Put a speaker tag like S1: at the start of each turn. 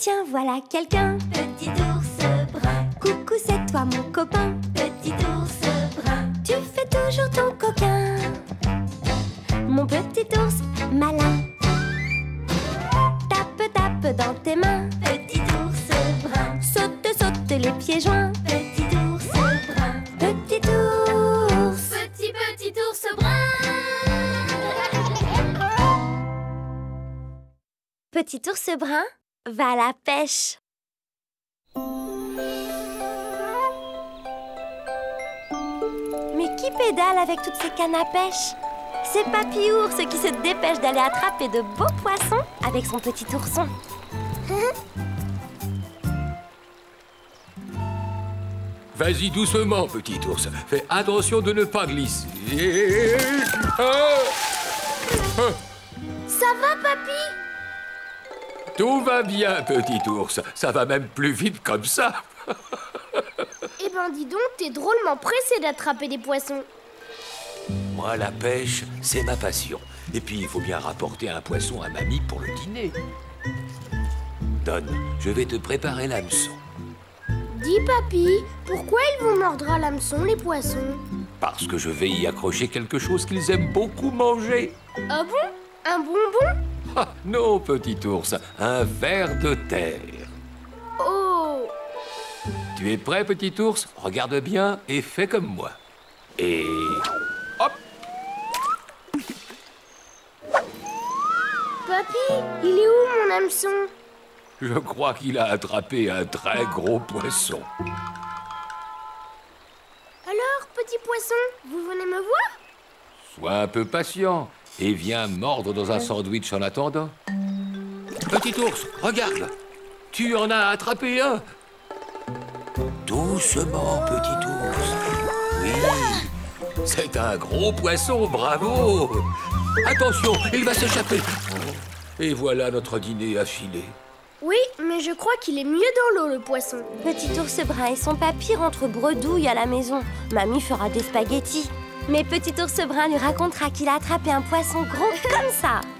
S1: Tiens, voilà quelqu'un.
S2: Petit ours brun.
S1: Coucou, c'est toi mon copain.
S2: Petit ours brun.
S1: Tu fais toujours ton coquin. Mon petit ours malin. Tape, tape dans tes mains.
S2: Petit ours brun.
S1: Saute, saute les pieds joints.
S2: Petit ours brun.
S1: Petit ours.
S2: Petit ours brun.
S1: Petit ours brun va à la pêche. Mais qui pédale avec toutes ces cannes à pêche? C'est Papy Ours qui se dépêche d'aller attraper de beaux poissons avec son petit ourson.
S3: Vas-y doucement, petit ours. Fais attention de ne pas glisser.
S1: Ça va, Papy?
S3: Tout va bien, petit ours. Ça va même plus vite comme ça.
S1: Eh ben, dis donc, t'es drôlement pressé d'attraper des poissons.
S3: Moi, la pêche, c'est ma passion. Et puis, il faut bien rapporter un poisson à mamie pour le dîner. Donne, je vais te préparer l'hameçon.
S1: Dis, Papy, pourquoi ils vont mordre à l'hameçon, les poissons?
S3: Parce que je vais y accrocher quelque chose qu'ils aiment beaucoup manger.
S1: Ah bon? Un bonbon?
S3: Ah, non, petit ours, un ver de terre.
S1: Oh!
S3: Tu es prêt, petit ours? Regarde bien et fais comme moi. Et... hop!
S1: Papy, il est où mon hameçon?
S3: Je crois qu'il a attrapé un très gros poisson.
S1: Alors, petit poisson, vous venez me voir?
S3: Sois un peu patient et viens mordre dans un sandwich en attendant. Petit ours, regarde! Tu en as attrapé un! Doucement, petit ours. Oui, c'est un gros poisson, bravo! Attention, il va s'échapper. Et voilà notre dîner affilé.
S1: Oui, mais je crois qu'il est mieux dans l'eau, le poisson. Petit ours brun et son papy rentrent bredouille à la maison. Mamie fera des spaghettis. Mais petit ours brun lui racontera qu'il a attrapé un poisson gros comme ça.